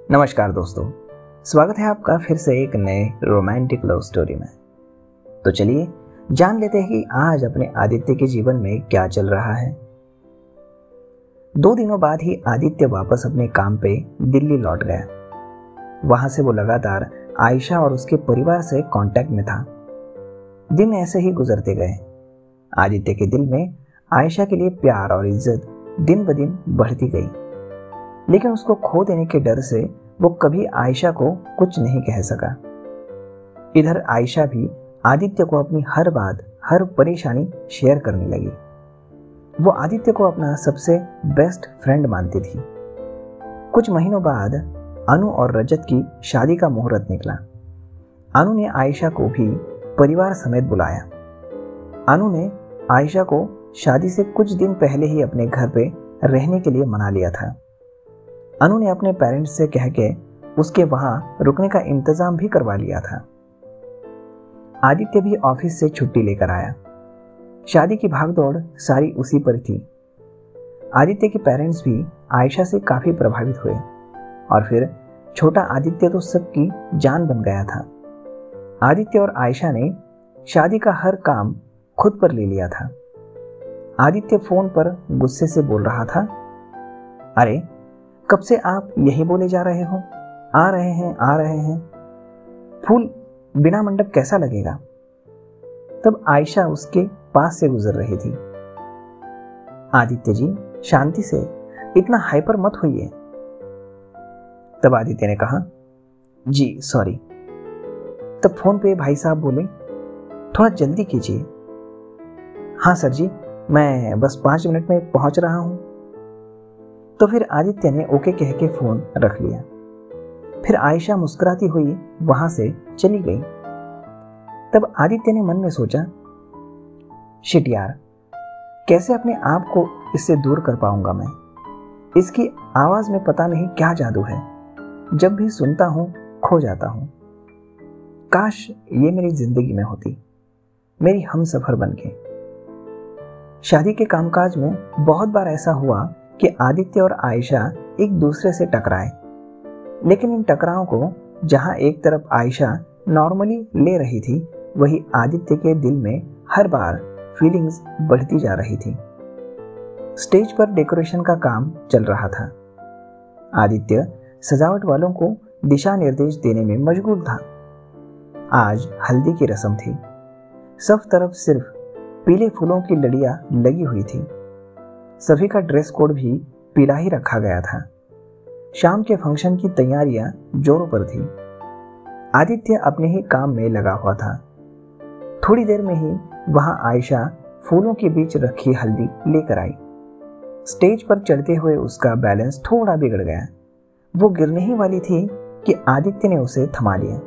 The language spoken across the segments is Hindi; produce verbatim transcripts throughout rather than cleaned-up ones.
नमस्कार दोस्तों, स्वागत है आपका फिर से एक नए रोमांटिक लव स्टोरी में। तो चलिए जान लेते हैं कि आज अपने आदित्य के जीवन में क्या चल रहा है। दो दिनों बाद ही आदित्य वापस अपने काम पे दिल्ली लौट गया। वहां से वो लगातार आयशा और उसके परिवार से कांटेक्ट में था। दिन ऐसे ही गुजरते गए। आदित्य के दिल में आयशा के लिए प्यार और इज्जत दिन ब दिन बढ़ती गई, लेकिन उसको खो देने के डर से वो कभी आयशा को कुछ नहीं कह सका। इधर आयशा भी आदित्य को अपनी हर बात, हर परेशानी शेयर करने लगी। वो आदित्य को अपना सबसे बेस्ट फ्रेंड मानती थी। कुछ महीनों बाद अनु और रजत की शादी का मुहूर्त निकला। अनु ने आयशा को भी परिवार समेत बुलाया। अनु ने आयशा को शादी से कुछ दिन पहले ही अपने घर पे रहने के लिए मना लिया था। अनु ने अपने पेरेंट्स से कह के उसके वहां रुकने का इंतजाम भी करवा लिया था। आदित्य भी ऑफिस से छुट्टी लेकर आया। शादी की भागदौड़ सारी उसी पर थी। आदित्य के पेरेंट्स भी आयशा से काफी प्रभावित हुए और फिर छोटा आदित्य तो सबकी जान बन गया था। आदित्य और आयशा ने शादी का हर काम खुद पर ले लिया था। आदित्य फोन पर गुस्से से बोल रहा था, अरे कब से आप यही बोले जा रहे हो, आ रहे हैं आ रहे हैं, फूल बिना मंडप कैसा लगेगा। तब आयशा उसके पास से गुजर रही थी। आदित्य जी शांति से, इतना हाइपर मत होइए। तब आदित्य ने कहा, जी सॉरी। तब फोन पे भाई साहब बोले, थोड़ा जल्दी कीजिए। हाँ सर जी, मैं बस पांच मिनट में पहुंच रहा हूं। तो फिर आदित्य ने ओके कह के फोन रख लिया। फिर आयशा मुस्कुराती हुई वहां से चली गई। तब आदित्य ने मन में सोचा, शिट यार, कैसे अपने आप को इससे दूर कर पाऊंगा मैं। इसकी आवाज में पता नहीं क्या जादू है, जब भी सुनता हूं खो जाता हूं। काश ये मेरी जिंदगी में होती, मेरी हमसफर बनके। शादी के कामकाज में बहुत बार ऐसा हुआ कि आदित्य और आयशा एक दूसरे से टकराए, लेकिन इन टकरावों को जहां एक तरफ आयशा नॉर्मली ले रही थी, वही आदित्य के दिल में हर बार फीलिंग्स बढ़ती जा रही थी। स्टेज पर डेकोरेशन का काम चल रहा था। आदित्य सजावट वालों को दिशा निर्देश देने में मशगूल था। आज हल्दी की रस्म थी। सब तरफ सिर्फ पीले फूलों की लड़ियां लगी हुई थी। सभी का ड्रेस कोड भी पीला ही रखा गया था। शाम के फंक्शन की तैयारियां जोरों पर थी। आदित्य अपने ही काम में लगा हुआ था। थोड़ी देर में ही वहां आयशा फूलों के बीच रखी हल्दी लेकर आई। स्टेज पर चढ़ते हुए उसका बैलेंस थोड़ा बिगड़ गया। वो गिरने ही वाली थी कि आदित्य ने उसे थमा लिया।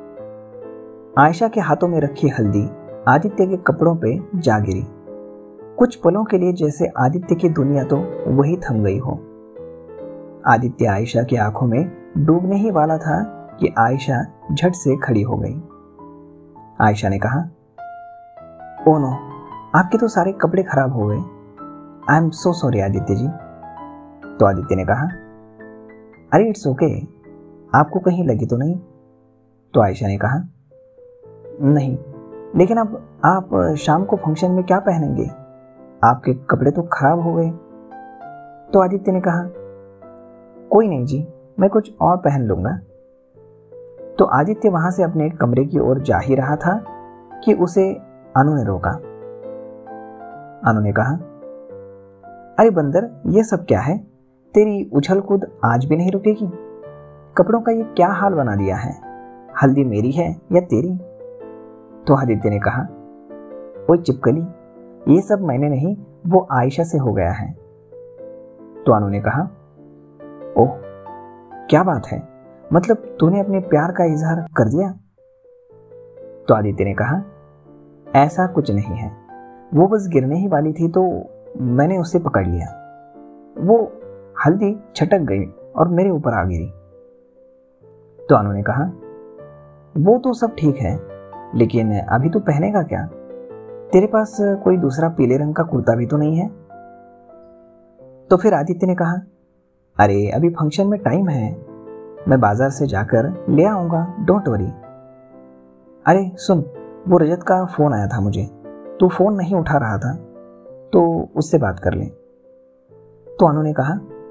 आयशा के हाथों में रखी हल्दी आदित्य के कपड़ों पे जा गिरी। कुछ पलों के लिए जैसे आदित्य की दुनिया तो वही थम गई हो। आदित्य आयशा की आंखों में डूबने ही वाला था कि आयशा झट से खड़ी हो गई। आयशा ने कहा, ओ नो, आपके तो सारे कपड़े खराब हो गए। I am so sorry Aditya ji. तो आदित्य ने कहा, अरे इट्स ओके, आपको कहीं लगी तो नहीं। तो आयशा ने कहा, नहीं, लेकिन अब आप शाम को फंक्शन में क्या पहनेंगे, आपके कपड़े तो खराब हो गए। तो आदित्य ने कहा, कोई नहीं जी, मैं कुछ और पहन लूंगा। तो आदित्य वहां से अपने कमरे की ओर जा ही रहा था कि उसे अनु ने रोका। अनु ने कहा, अरे बंदर, ये सब क्या है? तेरी उछल कूद आज भी नहीं रुकेगी। कपड़ों का ये क्या हाल बना दिया है? हल्दी मेरी है या तेरी? तो आदित्य ने कहा, ओए चिपकली, ये सब मैंने नहीं, वो आयशा से हो गया है। तो अनु ने कहा, ओह क्या बात है, मतलब तूने अपने प्यार का इजहार कर दिया? तो आदित्य ने कहा, ऐसा कुछ नहीं है, वो बस गिरने ही वाली थी तो मैंने उसे पकड़ लिया। वो हल्दी छटक गई और मेरे ऊपर आ गिरी। तो अनु ने कहा, वो तो सब ठीक है, लेकिन अभी तू पहनेगा क्या? तेरे पास कोई दूसरा पीले रंग का कुर्ता भी तो नहीं है? तो फिर आदित्य ने कहा, अरे अभी फंक्शन में टाइम है। मैं बाजार से जाकर ले आऊँगा, डोंट वरी। अरे सुन, वो रजत का फ़ोन आया था मुझे, तू फ़ोन नहीं उठा रहा था तो उससे बात कर लें। तो अनु ने कहा,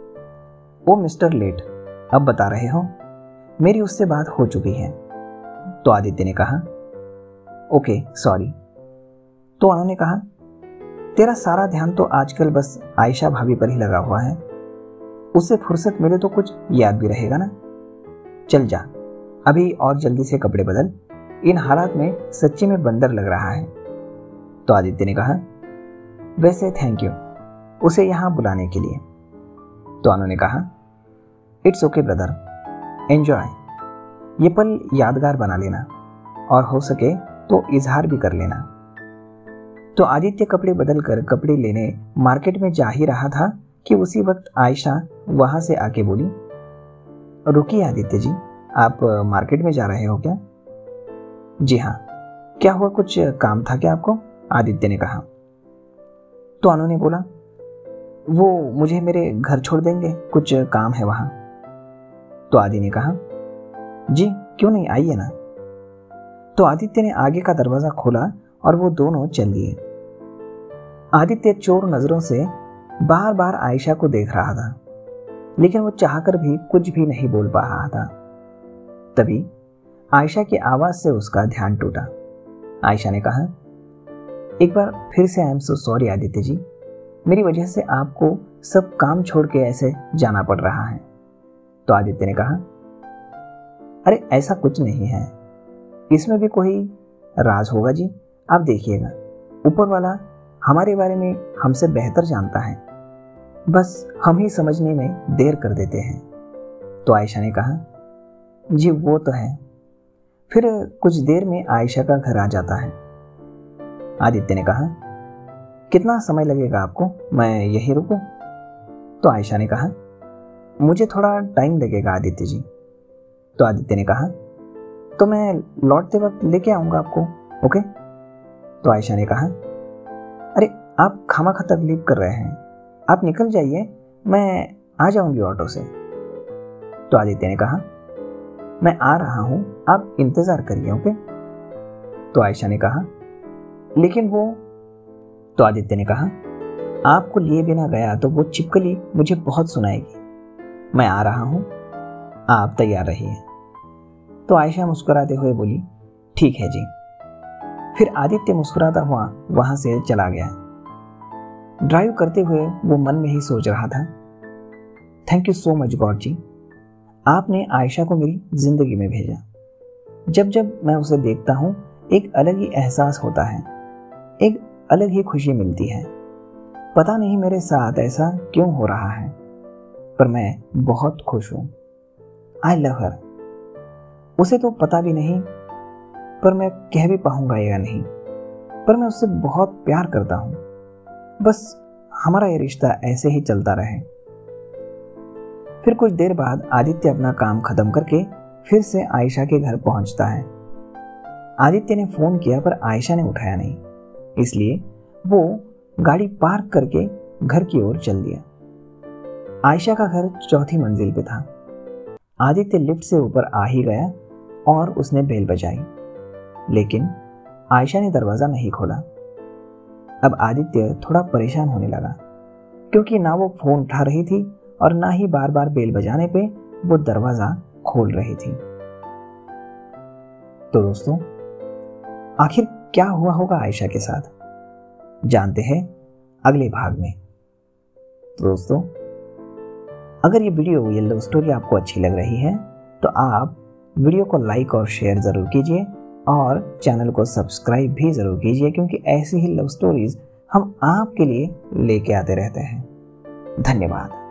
ओ मिस्टर लेट, अब बता रहे हो, मेरी उससे बात हो चुकी है। तो आदित्य ने कहा, ओके सॉरी। तो अनु ने कहा, तेरा सारा ध्यान तो आजकल बस आयशा भाभी पर ही लगा हुआ है, उससे फुर्सत मिले तो कुछ याद भी रहेगा ना। चल जा अभी और जल्दी से कपड़े बदल, इन हालात में सच्ची में बंदर लग रहा है। तो आदित्य ने कहा, वैसे थैंक यू उसे यहाँ बुलाने के लिए। तो अनु ने कहा, इट्स ओके ब्रदर, एंजॉय, ये पल यादगार बना लेना और हो सके तो इजहार भी कर लेना। तो आदित्य कपड़े बदल कर कपड़े लेने मार्केट में जा ही रहा था कि उसी वक्त आयशा वहां से आके बोली, रुकिए आदित्य जी, आप मार्केट में जा रहे हो क्या? जी हाँ, क्या हुआ, कुछ काम था क्या आपको? आदित्य ने कहा। तो अनु ने बोला, वो मुझे मेरे घर छोड़ देंगे, कुछ काम है वहां। तो आदि ने कहा, जी क्यों नहीं, आइए ना। तो आदित्य ने आगे का दरवाजा खोला और वो दोनों चल दिए। आदित्य चोर नजरों से बार बार आयशा को देख रहा था, लेकिन वो चाहकर भी कुछ भी नहीं बोल पा रहा था। तभी आयशा की आवाज से उसका ध्यान टूटा। आयशा ने कहा, एक बार फिर से I am so sorry Aditya ji, मेरी वजह से आपको सब काम छोड़ के ऐसे जाना पड़ रहा है। तो आदित्य ने कहा, अरे ऐसा कुछ नहीं है, इसमें भी कोई राज होगा जी, आप देखिएगा, ऊपर वाला हमारे बारे में हमसे बेहतर जानता है, बस हम ही समझने में देर कर देते हैं। तो आयशा ने कहा, जी वो तो है। फिर कुछ देर में आयशा का घर आ जाता है। आदित्य ने कहा, कितना समय लगेगा आपको, मैं यहीं रुकूं? तो आयशा ने कहा, मुझे थोड़ा टाइम लगेगा आदित्य जी। तो आदित्य ने कहा, तो मैं लौटते वक्त लेके आऊंगा आपको, ओके? तो आयशा ने कहा, अरे आप खामखा तकलीफ कर रहे हैं, आप निकल जाइए, मैं आ जाऊंगी ऑटो से। तो आदित्य ने कहा, मैं आ रहा हूं, आप इंतजार करिए, ओके? तो आयशा ने कहा, लेकिन वो। तो आदित्य ने कहा, आपको लिए बिना गया तो वो छिपकली मुझे बहुत सुनाएगी, मैं आ रहा हूं, आप तैयार रहिए। तो आयशा मुस्कुराते हुए बोली, ठीक है जी। फिर आदित्य मुस्कुराता हुआ वहां से चला गया। ड्राइव करते हुए वो मन में ही सोच रहा था, thank you so much God ji, आपने आयशा को मेरी जिंदगी में भेजा। जब जब मैं उसे देखता हूं एक अलग ही एहसास होता है, एक अलग ही खुशी मिलती है। पता नहीं मेरे साथ ऐसा क्यों हो रहा है, पर मैं बहुत खुश हूं। I love her. उसे तो पता भी नहीं, पर मैं कह भी पाऊंगा या नहीं, पर मैं उससे बहुत प्यार करता हूं। बस हमारा ये रिश्ता ऐसे ही चलता रहे। फिर कुछ देर बाद आदित्य अपना काम खत्म करके फिर से आयशा के घर पहुंचता है। आदित्य ने फोन किया पर आयशा ने उठाया नहीं, इसलिए वो गाड़ी पार्क करके घर की ओर चल दिया। आयशा का घर चौथी मंजिल पे था। आदित्य लिफ्ट से ऊपर आ ही गया और उसने बेल बजाई, लेकिन आयशा ने दरवाजा नहीं खोला। अब आदित्य थोड़ा परेशान होने लगा, क्योंकि ना वो फोन उठा रही थी और ना ही बार बार बेल बजाने पे वो दरवाजा खोल रही थी। तो दोस्तों, आखिर क्या हुआ होगा आयशा के साथ, जानते हैं अगले भाग में। तो दोस्तों, अगर ये वीडियो, ये लव स्टोरी आपको अच्छी लग रही है तो आप वीडियो को लाइक और शेयर ज़रूर कीजिए और चैनल को सब्सक्राइब भी ज़रूर कीजिए, क्योंकि ऐसी ही लव स्टोरीज हम आपके लिए लेके आते रहते हैं। धन्यवाद।